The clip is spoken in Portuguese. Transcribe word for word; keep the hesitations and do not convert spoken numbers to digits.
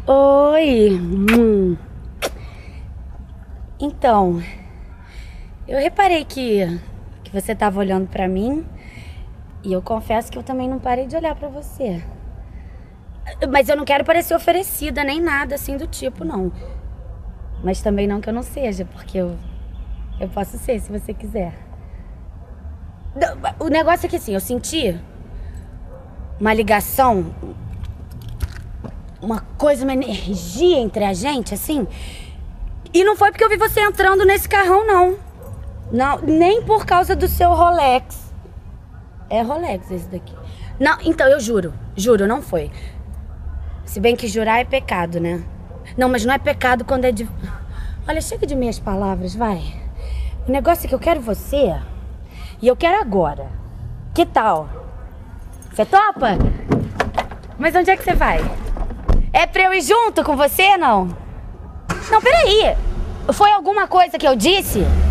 Oi. Hum. Então, eu reparei que, que você estava olhando pra mim e eu confesso que eu também não parei de olhar pra você. Mas eu não quero parecer oferecida nem nada assim do tipo, não. Mas também não que eu não seja, porque eu, eu posso ser se você quiser. O negócio é que assim, eu senti uma ligação, uma coisa, uma energia entre a gente, assim. E não foi porque eu vi você entrando nesse carrão, não. Não, nem por causa do seu Rolex. É Rolex esse daqui. Não, então, eu juro, juro, não foi. Se bem que jurar é pecado, né? Não, mas não é pecado quando é de... Olha, chega de meias palavras, vai. O negócio é que eu quero você e eu quero agora. Que tal? Você topa? Mas onde é que você vai? É pra eu ir junto com você, não? Não, peraí. Foi alguma coisa que eu disse?